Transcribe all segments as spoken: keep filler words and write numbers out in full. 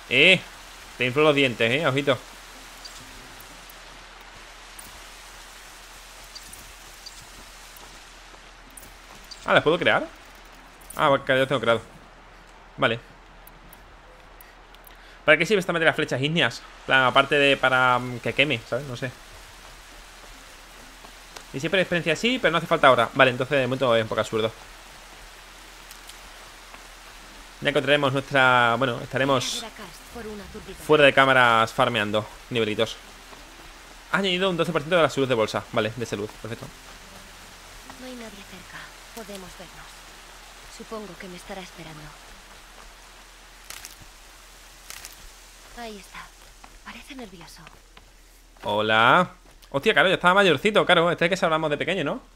Eh, te inflo los dientes, eh, ojito. Ah, ¿las puedo crear? Ah, porque ya las tengo creado. Vale. ¿Para qué sirve esta meter las flechas ígneas? Plan, aparte de para um, que queme, ¿sabes? No sé. Y siempre experiencia sí, pero no hace falta ahora. Vale, entonces de momento es un poco absurdo. Ya encontraremos nuestra... Bueno, estaremos fuera de cámaras farmeando nivelitos. Ha añadido un doce por ciento de la salud de bolsa. Vale, de salud, perfecto. No hay nadie cerca. Podemos vernos. Supongo que me estará esperando. Ahí está. Parece nervioso. Hola. Hostia, claro, ya estaba mayorcito, claro. Este es que se hablamos de pequeño, ¿no?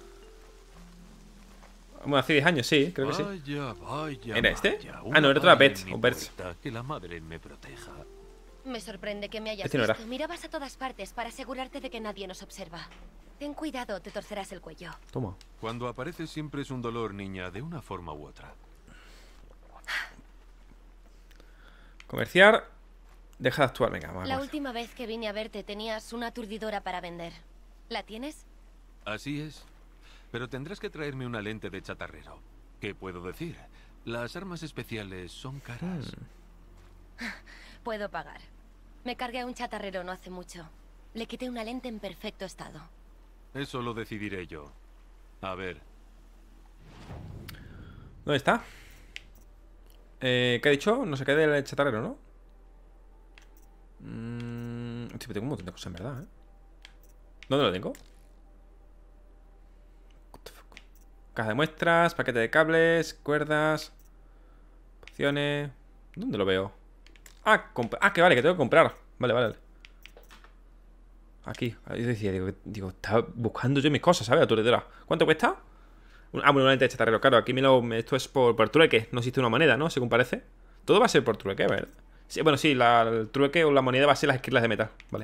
Bueno, hace diez años, sí, creo que sí. Vaya, vaya, ¿Era este? vaya, Ah, no, era otra una Pet, en mi o Berts. puerta, que la madre me proteja. Me sorprende que me hayas Este no era. visto. Mirabas a todas partes para asegurarte de que nadie nos observa. Ten cuidado, te torcerás el cuello. Toma. Cuando apareces siempre es un dolor, niña, de una forma u otra. Comerciar. Deja de actuar, venga, vamos. La última vez que vine a verte tenías una aturdidora para vender. ¿La tienes? Así es. Pero tendrás que traerme una lente de chatarrero. ¿Qué puedo decir? Las armas especiales son caras. Hmm. Puedo pagar. Me cargué a un chatarrero no hace mucho. Le quité una lente en perfecto estado. Eso lo decidiré yo. A ver. ¿Dónde está? Eh, ¿qué ha dicho? No se quede el chatarrero, ¿no? Mmm... Sí, tengo un montón de cosas en verdad, ¿eh? ¿Dónde lo tengo? Caja de muestras, paquete de cables, cuerdas, pociones... ¿Dónde lo veo? Ah, ah, que vale, que tengo que comprar. Vale, vale, vale. Aquí, yo decía, digo, digo, estaba buscando yo mis cosas, ¿sabes? Aturdidora. ¿Cuánto cuesta? Ah, bueno, una lente de chatarrero, claro, aquí me lo, esto es por, por trueque. No existe una moneda, ¿no? Según parece. Todo va a ser por trueque, ¿verdad? Sí, bueno, sí, la, el trueque o la moneda va a ser las esquirlas de metal. Vale.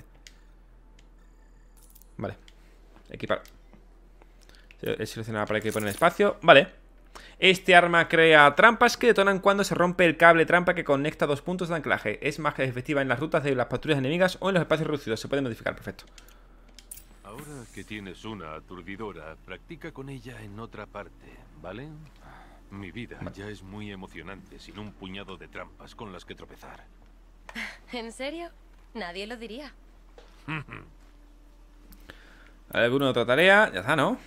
Vale. Equipar. He seleccionado para que poner espacio. Vale. Este arma crea trampas que detonan cuando se rompe el cable trampa que conecta dos puntos de anclaje. Es más efectiva en las rutas de las patrullas enemigas o en los espacios reducidos. Se puede modificar, perfecto. Ahora que tienes una aturdidora, practica con ella en otra parte, ¿vale? Mi vida vale. ya es muy emocionante sin un puñado de trampas con las que tropezar. ¿En serio? Nadie lo diría. ¿Alguna otra tarea? Ya está, ¿no?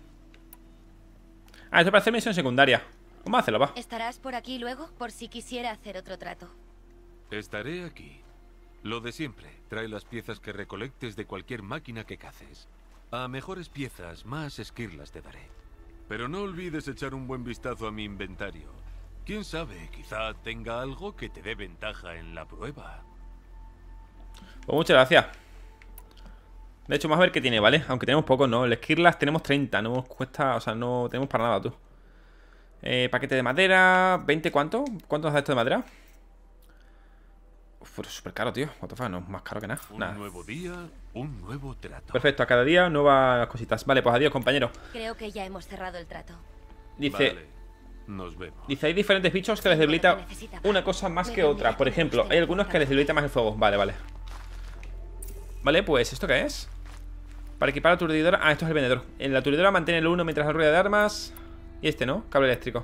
Ah, esto para hacer misión secundaria. Vamos a hacerlo, va. ¿Estarás por aquí luego? Por si quisiera hacer otro trato. Estaré aquí. Lo de siempre. Trae las piezas que recolectes de cualquier máquina que caces. A mejores piezas, más esquirlas te daré. Pero no olvides echar un buen vistazo a mi inventario. Quién sabe, quizá tenga algo que te dé ventaja en la prueba. Pues muchas gracias. De hecho, vamos a ver qué tiene, ¿vale? Aunque tenemos pocos, ¿no? El esquirlas tenemos treinta. No nos cuesta, o sea, no tenemos para nada, tú. Eh, paquete de madera. ¿veinte cuánto? ¿Cuánto nos da esto de madera? Uf, pero es súper caro, tío. What the fuck, no es más caro que nada. Un nada. nuevo día, un nuevo trato. Perfecto, a cada día nuevas cositas. Vale, pues adiós, compañero. Creo que ya hemos cerrado el trato. Dice... Vale, nos vemos. Dice, hay diferentes bichos que les debilita una cosa más que otra. Por ejemplo, hay algunos que les debilita más el fuego. Vale, vale. Vale, pues, ¿esto qué es? Para equipar la aturdidora. Ah, esto es el vendedor. En la aturdidora mantiene el uno mientras la rueda de armas. Y este, ¿no? Cable eléctrico.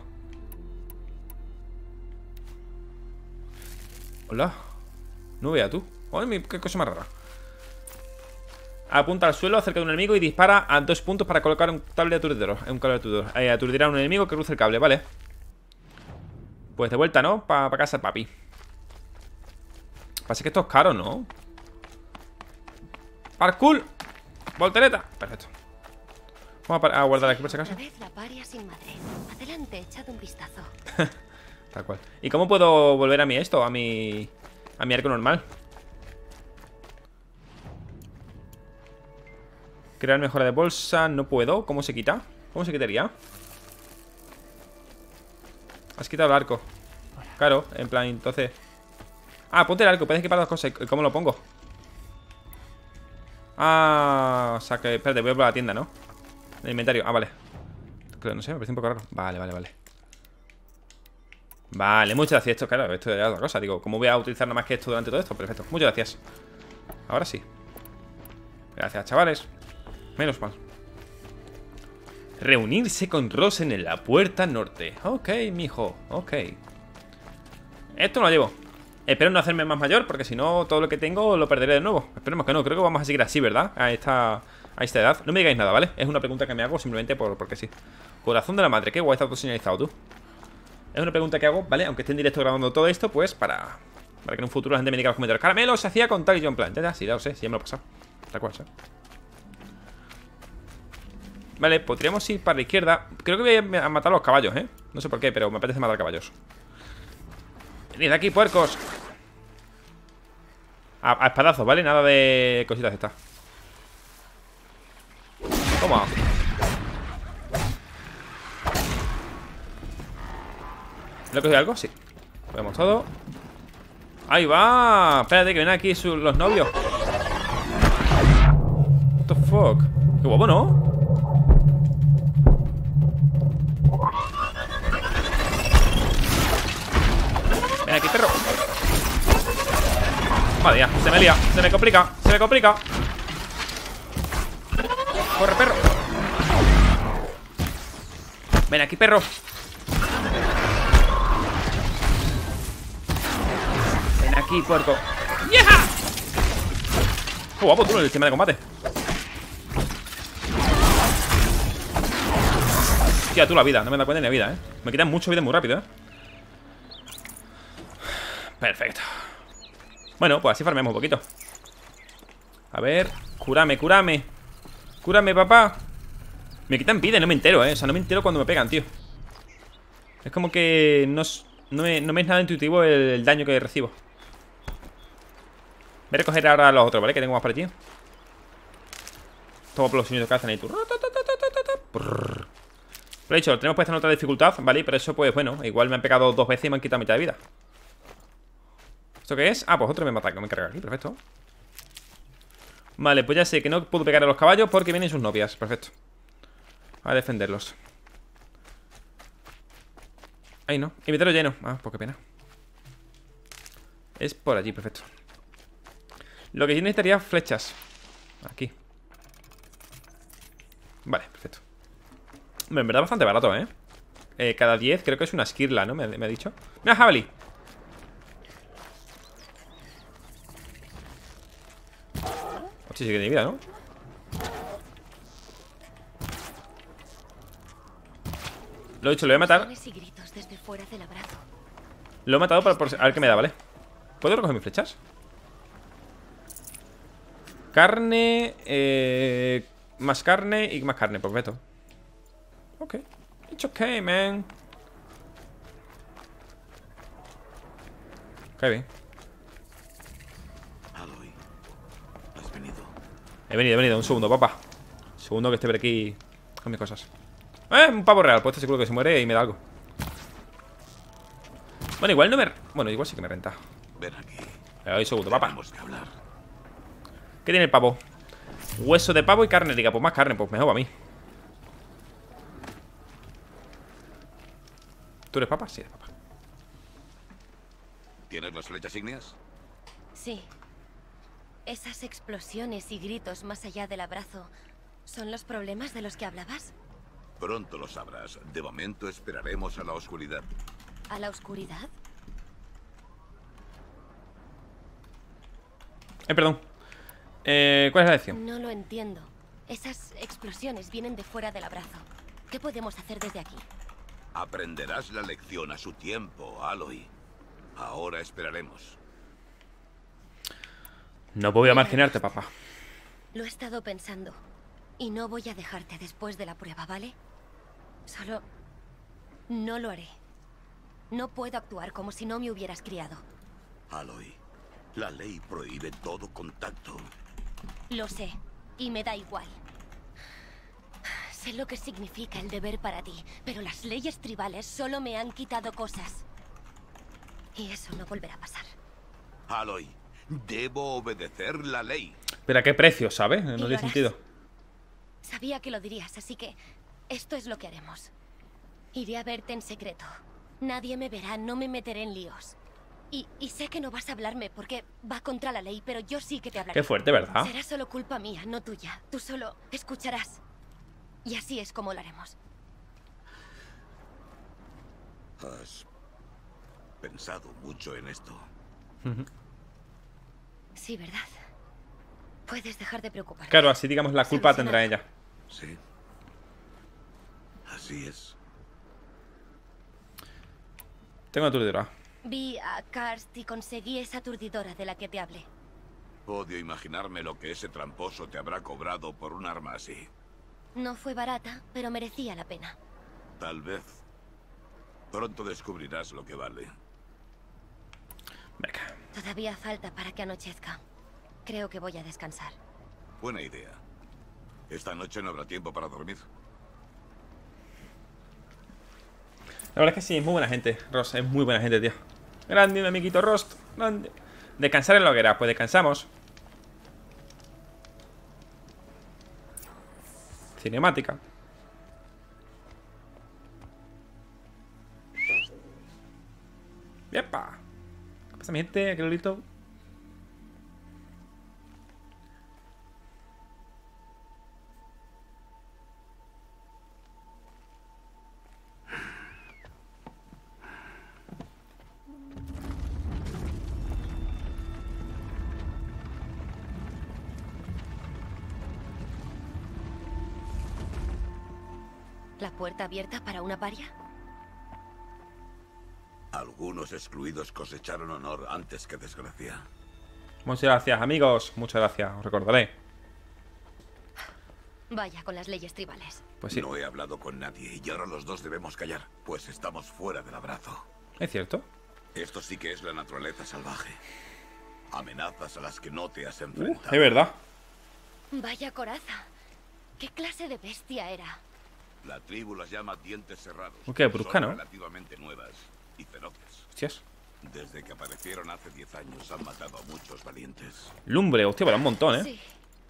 Hola. No vea tú. Ay, qué cosa más rara. Apunta al suelo cerca de un enemigo y dispara a dos puntos para colocar un cable aturdidor. Un cable aturdidor. Eh, aturdirá a un enemigo que cruce el cable, vale. Pues de vuelta, ¿no? Para pa casa, papi. Pasa que esto es caro, ¿no? Parkour. Voltereta. Perfecto. Vamos a, a guardar aquí por si acaso. Otra vez la paria sin madre. Adelante, echad un vistazo. Tal cual. ¿Y cómo puedo volver a mi esto? A mi... A mi arco normal. Crear mejora de bolsa. No puedo. ¿Cómo se quita? ¿Cómo se quitaría? Has quitado el arco. Claro, en plan, entonces... Ah, ponte el arco. Puedes equipar dos cosas. ¿Cómo lo pongo? Ah, o sea que... Espérate, voy a por la tienda, ¿no? El inventario. Ah, vale. No sé, me parece un poco raro. Vale, vale, vale. Vale, muchas gracias. Esto, claro, esto es otra cosa. Digo, ¿cómo voy a utilizar nada más que esto durante todo esto? Perfecto, muchas gracias. Ahora sí. Gracias, chavales. Menos mal. Reunirse con Rosen en la puerta norte. Ok, mijo, ok. Esto no lo llevo. Espero no hacerme más mayor, porque si no, todo lo que tengo lo perderé de nuevo. Esperemos que no, creo que vamos a seguir así, ¿verdad? A esta, a esta edad. No me digáis nada, ¿vale? Es una pregunta que me hago simplemente por, porque sí. Corazón de la madre, qué guay está todo señalizado, tú. Es una pregunta que hago, ¿vale? Aunque esté en directo grabando todo esto, pues para Para que en un futuro la gente me diga en los comentarios: Caramelo se hacía con tal y yo en plan. Ya, sí, ya lo sé, sí, ya me lo he pasado. Tal cual, ¿sabes? Vale, podríamos ir para la izquierda. Creo que voy a matar a los caballos, ¿eh? No sé por qué, pero me apetece matar caballos. Venid aquí, puercos. A, a espadazos, ¿vale? Nada de cositas estas. Toma. ¿Le he cogido algo? Sí. Podemos todo. ¡Ahí va! Espérate, que vienen aquí sus, los novios. What the fuck. Qué guapo, ¿no? Ven aquí, perro. Madre mía, se me lía, se me complica, se me complica. Corre, perro. Ven aquí, perro. Ven aquí, puerco. ¡Yeah! Qué guapo tú en el sistema de combate. Tía, tú la vida, no me da cuenta ni la vida, eh. Me quitan mucho vida muy rápido, eh. Perfecto. Bueno, pues así farmemos un poquito. A ver, curame, curame. Cúrame, papá. Me quitan vida y no me entero, eh. O sea, no me entero cuando me pegan, tío. Es como que no, no, me, no me es nada intuitivo el, el daño que recibo. Voy a recoger ahora a los otros, ¿vale? Que tengo más por aquí. Toma por los sonidos que hacen ahí. Pero he dicho, lo tenemos puesto en otra dificultad, ¿vale? Pero eso, pues bueno, igual me han pegado dos veces y me han quitado mitad de vida. ¿Esto qué es? Ah, pues otro me mata, que me carga aquí, perfecto. Vale, pues ya sé que no puedo pegar a los caballos porque vienen sus novias, perfecto. A defenderlos. Ahí no, inventario lleno. Ah, pues qué pena. Es por allí, perfecto. Lo que yo necesitaría flechas. Aquí. Vale, perfecto. En verdad bastante barato, ¿eh? eh cada diez creo que es una esquirla, ¿no? Me, me ha dicho. ¡Mira, jabalí! Sí, sí que tiene vida, ¿no? Lo he dicho, lo voy a matar. Lo he matado para por, a ver qué me da, ¿vale? ¿Puedo recoger mis flechas? Carne, eh, más carne y más carne, perfecto. Ok, it's okay, man. Qué bien. He venido, he venido, un segundo, papá. Un segundo que esté por aquí con mis cosas. Eh, un pavo real, pues este seguro que se muere y me da algo. Bueno, igual no me... Bueno, igual sí que me renta. Ven aquí. Le doy segundo, papá. Tenemos que hablar. ¿Qué tiene el pavo? Hueso de pavo y carne, diga, pues más carne, pues mejor para mí. ¿Tú eres papa? Sí, eres papa. ¿Tienes las flechas ígneas? Sí. Esas explosiones y gritos más allá del abrazo ¿son los problemas de los que hablabas? Pronto lo sabrás. De momento esperaremos a la oscuridad. ¿A la oscuridad? Eh, perdón. Eh, ¿cuál es la lección? No lo entiendo. Esas explosiones vienen de fuera del abrazo. ¿Qué podemos hacer desde aquí? Aprenderás la lección a su tiempo, Aloy. Ahora esperaremos. No voy a marginarte, papá. Lo he estado pensando. Y no voy a dejarte después de la prueba, ¿vale? Solo... no lo haré. No puedo actuar como si no me hubieras criado. Aloy, la ley prohíbe todo contacto. Lo sé. Y me da igual. Sé lo que significa el deber para ti, pero las leyes tribales solo me han quitado cosas. Y eso no volverá a pasar. Aloy, debo obedecer la ley. Pero a qué precio, ¿sabes? No tiene sentido. Sabía que lo dirías, así que esto es lo que haremos. Iré a verte en secreto. Nadie me verá, no me meteré en líos. Y, y sé que no vas a hablarme porque va contra la ley, pero yo sí que te hablaré. Qué fuerte, ¿verdad? Será solo culpa mía, no tuya. Tú solo escucharás. Y así es como lo haremos. Has pensado mucho en esto. Sí, ¿verdad? Puedes dejar de preocuparte. Claro, así digamos la culpa la tendrá ella. Sí. Así es. Tengo aturdidora. Vi a Karst y conseguí esa aturdidora de la que te hablé. Odio imaginarme lo que ese tramposo te habrá cobrado por un arma así. No fue barata, pero merecía la pena. Tal vez. Pronto descubrirás lo que vale. Venga. Todavía falta para que anochezca. Creo que voy a descansar. Buena idea. Esta noche no habrá tiempo para dormir. La verdad es que sí, es muy buena gente, Rost. Es muy buena gente, tío. Grande, mi amiguito Rost. Grande. Descansar en la hoguera. Pues descansamos. Cinemática. ¡Yepa! ¿Qué pasa, mi gente? ¿Qué lolito? ¿La puerta abierta para una paria? Algunos excluidos cosecharon honor antes que desgracia. Muchas gracias, amigos. Muchas gracias, os recordaré. Vaya con las leyes tribales. Pues sí, No he hablado con nadie y ahora los dos debemos callar, pues estamos fuera del abrazo. es cierto. Esto sí que es la naturaleza salvaje. Amenazas a las que no te has Uh, enfrentado. es verdad. Vaya coraza. ¿Qué clase de bestia era? La tribu las llama dientes cerrados. Uy, qué brusca, Son ¿no? relativamente nuevas y feroces. Hostias. Desde que aparecieron hace diez años han matado a muchos valientes. Lumbre, hostia, vale un montón, ¿eh? Sí.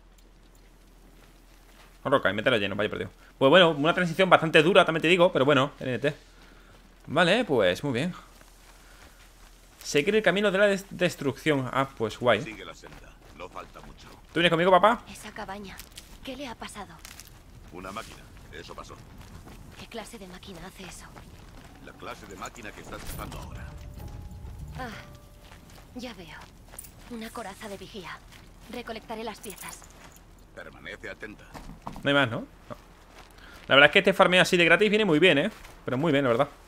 Roca y mételo lleno, vaya perdido. Pues bueno, una transición bastante dura, también te digo, pero bueno, N T. Vale, pues muy bien. Seguir el camino de la des destrucción. Ah, pues guay. Sigue la senda, no falta mucho. ¿Tú vienes conmigo, papá? Esa cabaña. ¿Qué le ha pasado? Una máquina, eso pasó. ¿Qué clase de máquina hace eso? La clase de máquina que estás usando ahora. Ah, ya veo. Una coraza de vigía. Recolectaré las piezas. Permanece atenta. No hay más, ¿no? No. La verdad es que este farmeo así de gratis viene muy bien, ¿eh? Pero muy bien, la verdad.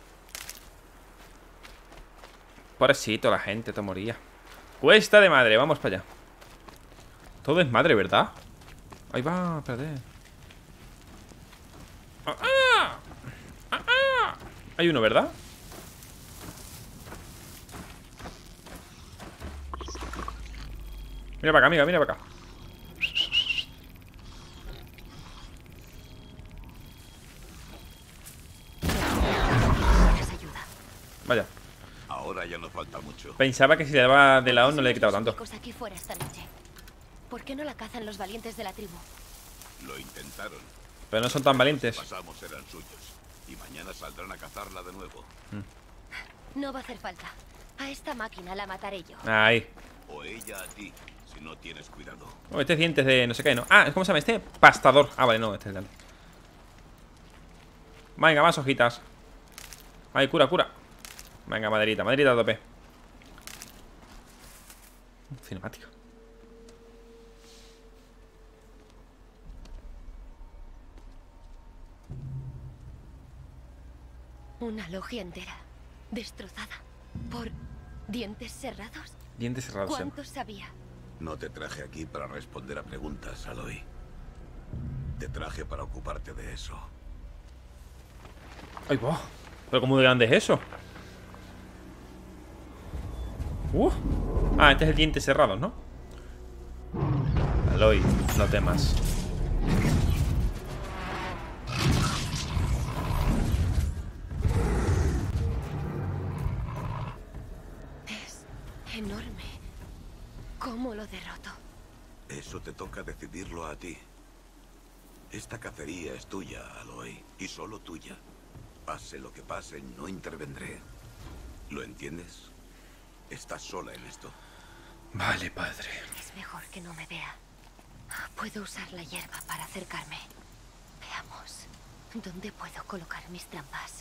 Pobrecito, la gente, te moría. Cuesta de madre, vamos para allá. Todo es madre, ¿verdad? Ahí va, espérate. ¡Ah, ah! ¡Ah, ah! Hay uno, ¿verdad? Mira para acá, amiga, mira para acá. Les ayuda. Vaya. Ahora ya no falta mucho. Pensaba que si le daba de lado no le he quitado tanto. Chicos aquí fuera esta noche. ¿Por qué no la cazan los valientes de la tribu? Lo intentaron. Pero no son tan valientes. Pasamos eran suyos. Y mañana saldrán a cazarla de nuevo. No va a hacer falta. A esta máquina la mataré yo. Ahí. O ella a ti, si no tienes cuidado. Oh, este es dientes de no sé qué, ¿no? Ah, ¿cómo se llama este? Pastador. Ah, vale, no, este es el... Venga, más hojitas. Ay, cura, cura. Venga, maderita, maderita a tope. Cinemático. Una logia entera. Destrozada. ¿Por dientes cerrados? Dientes cerrados. sí. ¿Cuántos sabía? No te traje aquí para responder a preguntas, Aloy. Te traje para ocuparte de eso. Ay, va. Pero ¿cómo de grande es eso? Uh. Ah, este es el diente cerrado, ¿no? Aloy, no temas. Es enorme. ¿Cómo lo derroto? Eso te toca decidirlo a ti. Esta cacería es tuya, Aloy, y solo tuya. Pase lo que pase, no intervendré. ¿Lo entiendes? Estás sola en esto. Vale, padre. Es mejor que no me vea. Puedo usar la hierba para acercarme. Veamos. ¿Dónde puedo colocar mis trampas?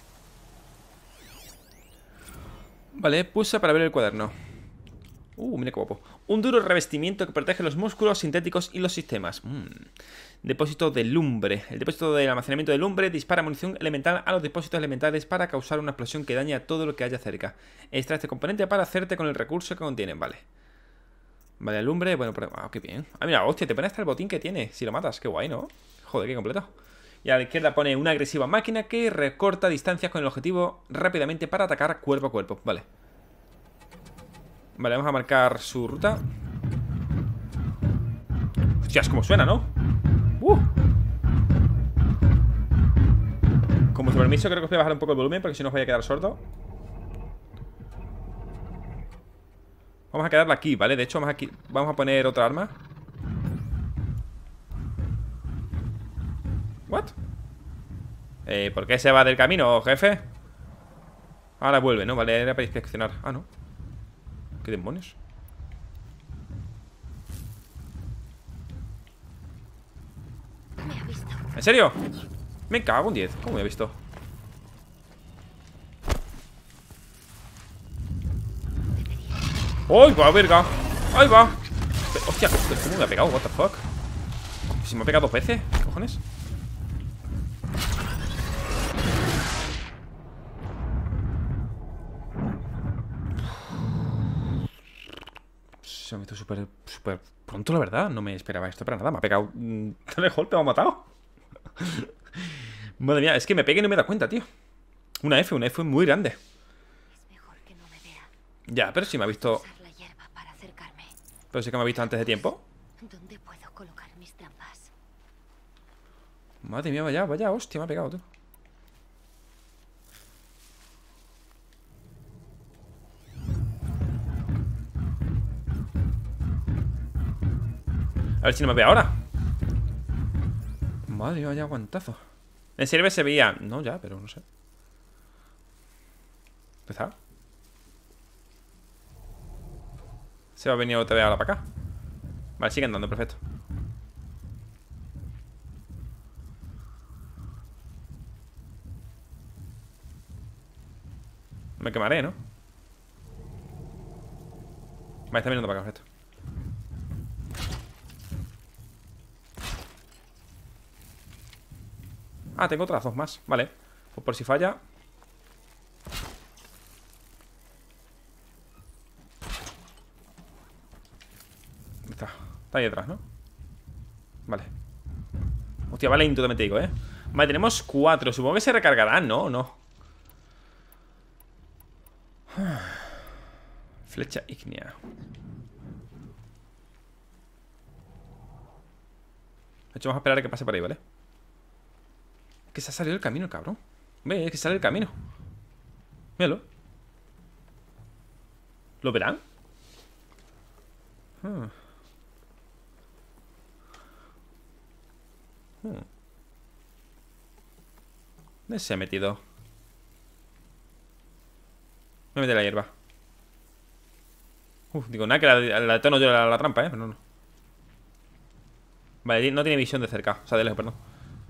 Vale, pulsa para ver el cuaderno. Uh, mira qué guapo. Un duro revestimiento que protege los músculos sintéticos y los sistemas. Mm. Depósito de lumbre. El depósito de almacenamiento de lumbre dispara munición elemental a los depósitos elementales para causar una explosión que daña todo lo que haya cerca. Extrae este componente para hacerte con el recurso que contiene. Vale. Vale, lumbre. Bueno, pero... Ah, qué bien. Ah, mira, hostia, te pone hasta el botín que tiene si lo matas. Qué guay, ¿no? Joder, qué completo. Y a la izquierda pone una agresiva máquina que recorta distancias con el objetivo rápidamente para atacar cuerpo a cuerpo. Vale. Vale, vamos a marcar su ruta. Hostias, cómo suena, ¿no? Uh. Con vuestro permiso creo que os voy a bajar un poco el volumen, porque si no os voy a quedar sordo. Vamos a quedarla aquí, ¿vale? De hecho, vamos, aquí, vamos a poner otra arma. ¿What? Eh, ¿por qué se va del camino, jefe? Ahora vuelve, ¿no? Vale, era para inspeccionar. Ah, no. ¿Qué demonios? Me ha visto. ¿En serio? Me cago en diez. ¿Cómo me ha visto? ¡Ay, va, verga! ¡Ay, va! Hostia, ¿cómo me ha pegado? What the fuck? ¿Si me ha pegado dos veces? ¿Qué cojones? Se me ha visto súper, súper pronto, la verdad. No me esperaba esto para nada. Me ha pegado mm, tres golpes, me ha matado. Madre mía, es que me pegué y no me da cuenta, tío. Una F, una F muy grande. Es mejor que no me vea. Ya, pero sí me ha visto. Usar la hierba para acercarme. Pero sí que me ha visto antes de tiempo. ¿Dónde puedo colocar mis trampas? Madre mía, vaya, vaya, hostia, me ha pegado, tío. A ver si no me ve ahora. Madre mía, vaya guantazo. En serio se veía. No, ya, pero no sé. Empezar. Se va a venir otra vez ahora para acá. Vale, sigue andando, perfecto. Me quemaré, ¿no? Vale, está viniendo para acá, perfecto. Ah, tengo otras dos más, vale. Pues por si falla. Está, está ahí detrás, ¿no? Vale. Hostia, vale, lento también te digo, ¿eh? Vale, tenemos cuatro, supongo que se recargarán, ¿no? No. Flecha ígnea. De hecho, vamos a esperar a que pase por ahí, ¿vale? Que se ha salido del camino el cabrón. Ve, es que sale del camino. Míralo. ¿Lo verán? Hmm. Hmm. ¿Dónde se ha metido? Me mete la hierba. Uf, digo, nada, que la, la tono yo la, la trampa, ¿eh? Pero no, no. Vale, no tiene visión de cerca. O sea, de lejos, perdón.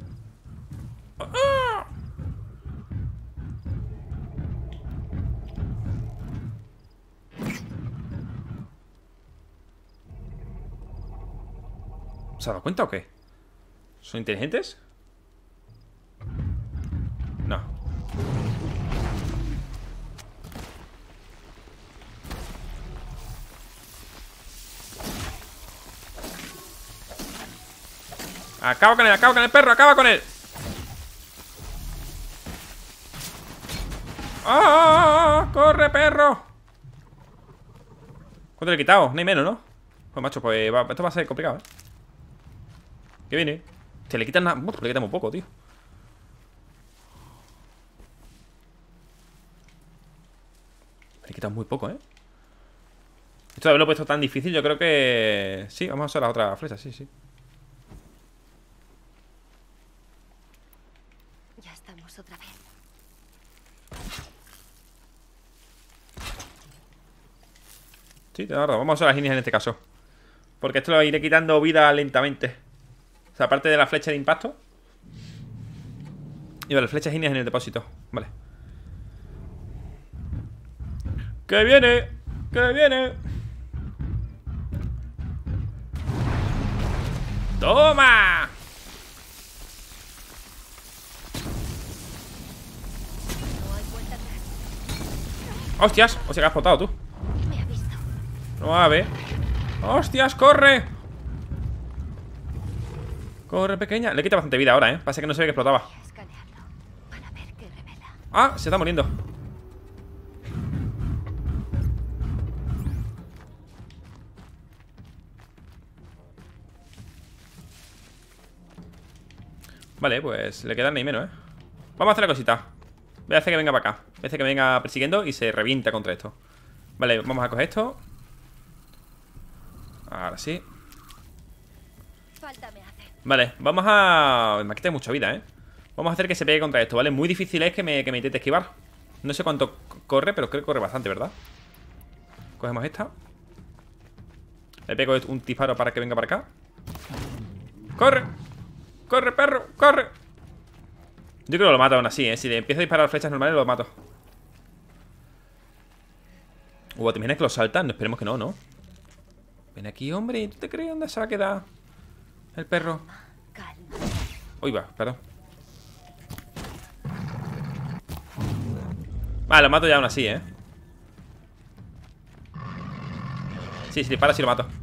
¿Se ha dado cuenta o qué? ¿Son inteligentes? No. Acaba con él, acaba con el perro, acaba con él. ¡Ah! ¡Corre, perro! ¿Cuánto le he quitado? No hay menos, ¿no? Pues macho, pues va, esto va a ser complicado, ¿eh? ¿Qué viene? Se le quitan nada. Uf, le quitamos poco, tío. Le quitan muy poco, ¿eh? Esto de haberlo puesto tan difícil, yo creo que... Sí, vamos a usar las otras flechas, sí, sí. Ya estamos otra vez. Sí, te da razón. Vamos a usar las líneas en este caso. Porque esto lo iré quitando vida lentamente. O sea, aparte de la flecha de impacto. Y vale, flechas líneas en el depósito. Vale. ¡Que viene! ¡Que viene! ¡Toma! ¡Hostias! O sea que has explotado tú. Me ha visto. No va a ver. ¡Hostias! ¡Corre! Corre, pequeña. Le quita bastante vida ahora, ¿eh? Pasa que no se ve que explotaba. Voy a escanearlo para ver qué revela. Ah, se está muriendo. Vale, pues le quedan ni menos, ¿eh? Vamos a hacer la cosita. Voy a hacer que venga para acá. Voy a hacer que venga persiguiendo y se revienta contra esto. Vale, vamos a coger esto. Ahora sí. Falta me hace. Vale, vamos a... Me ha quitado mucha vida, ¿eh? Vamos a hacer que se pegue contra esto, ¿vale? Muy difícil es que me, que me intente esquivar. No sé cuánto corre, pero creo que corre bastante, ¿verdad? Cogemos esta. Le pego un disparo para que venga para acá. ¡Corre! ¡Corre, perro! ¡Corre! Yo creo que lo mato aún así, ¿eh? Si le empiezo a disparar flechas normales, lo mato. Uh, ¿te imaginas que lo saltan? No, esperemos que no, ¿no? Ven aquí, hombre. ¿Tú te crees dónde se va a quedar el perro? Calma. Uy, va, perdón. Vale, lo mato ya aún así, ¿eh? Sí, si dispara, sí lo mato.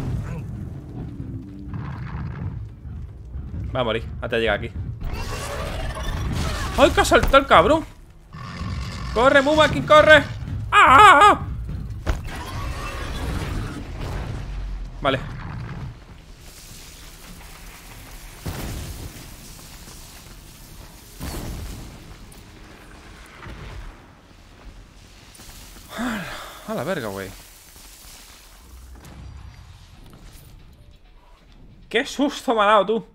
Va a morir, hasta llegar aquí. ¡Ay, que ha saltado el cabrón! ¡Corre, Mubakin, corre! ¡Ah! Vale. A la verga, güey. ¡Qué susto me ha dado, tú!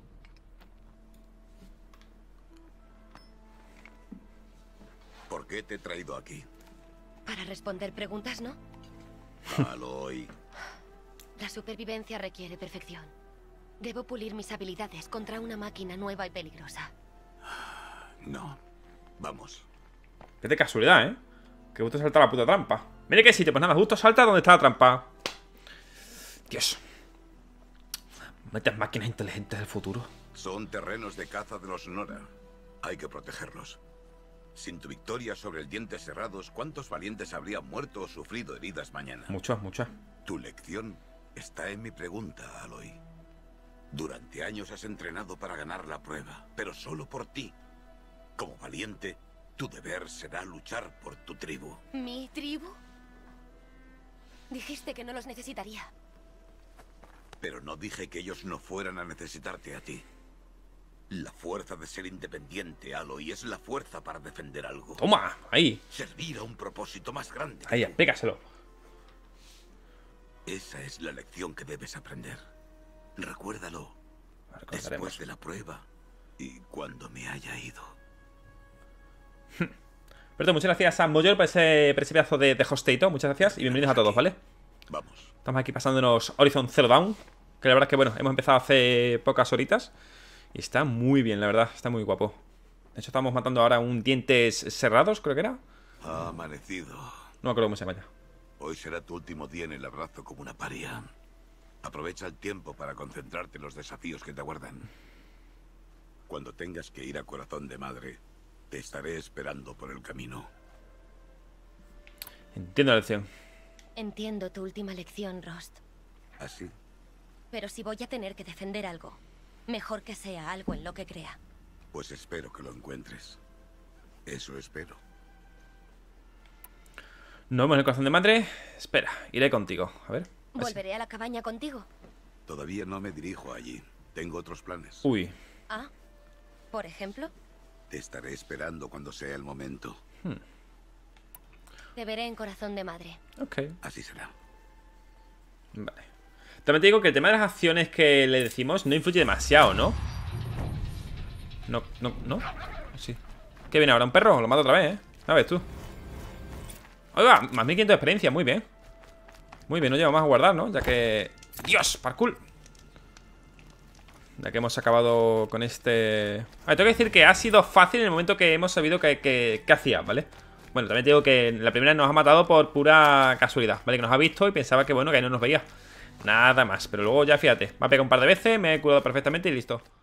¿Por qué te he traído aquí? Para responder preguntas, ¿no? Aloy. La supervivencia requiere perfección. Debo pulir mis habilidades contra una máquina nueva y peligrosa. No. Vamos. Qué de casualidad, ¿eh? Que justo salta la puta trampa. Mire qué sitio, pues nada, justo salta donde está la trampa. Dios. Metas máquinas inteligentes del futuro. Son terrenos de caza de los Nora. Hay que protegerlos. Sin tu victoria sobre el Dientes Cerrados, ¿cuántos valientes habrían muerto o sufrido heridas mañana? Muchas, muchas. Tu lección está en mi pregunta, Aloy. Durante años has entrenado para ganar la prueba, pero solo por ti. Como valiente, tu deber será luchar por tu tribu. ¿Mi tribu? Dijiste que no los necesitaría. Pero no dije que ellos no fueran a necesitarte a ti. La fuerza de ser independiente, Aloy, es la fuerza para defender algo. Toma, ahí. Servir a un propósito más grande. Ahí, pégaselo. Esa es la lección que debes aprender. Recuérdalo. Después de la prueba y cuando me haya ido. Perdón, muchas gracias a Moyor por ese, por ese pedazo de, de hosteito. Muchas gracias y bienvenidos a todos, ¿vale? Vamos. Estamos aquí pasándonos Horizon Zero Dawn. Que la verdad es que, bueno, hemos empezado hace pocas horitas. Y está muy bien, la verdad. Está muy guapo. De hecho, estamos matando ahora un Dientes Cerrados, creo que era. Ha amanecido. No me acuerdo cómo se llama ya. Hoy será tu último día en el abrazo como una paria. Aprovecha el tiempo para concentrarte en los desafíos que te aguardan. Cuando tengas que ir a Corazón de Madre, te estaré esperando por el camino. Entiendo la lección. Entiendo tu última lección, Rost. ¿Así? Pero si voy a tener que defender algo, mejor que sea algo en lo que crea. Pues espero que lo encuentres. Eso espero. Nos vemos en el Corazón de Madre. Espera, iré contigo. A ver. ¿Volveré a la cabaña contigo? Todavía no me dirijo allí. Tengo otros planes. Uy. Ah, ¿por ejemplo? Te estaré esperando cuando sea el momento. Hmm. Te veré en Corazón de Madre. Ok. Así será. Vale. También te digo que el tema de las acciones que le decimos no influye demasiado, ¿no? No, no, no. Sí. ¿Qué viene ahora? ¿Un perro? Lo mato otra vez, ¿eh? A ver tú. Oiga, más mil quinientos de experiencia, muy bien. Muy Muy bien, nos llevamos a guardar, ¿no? Ya que... ¡Dios! ¡Parkour! Ya que hemos acabado con este... A ver, tengo que decir que ha sido fácil en el momento que hemos sabido que, que, que hacía, ¿vale? Bueno, también te digo que la primera nos ha matado por pura casualidad, ¿vale? Que nos ha visto y pensaba que, bueno, que ahí no nos veía. Nada más, pero luego ya fíjate, me ha pegado un par de veces, me he curado perfectamente y listo.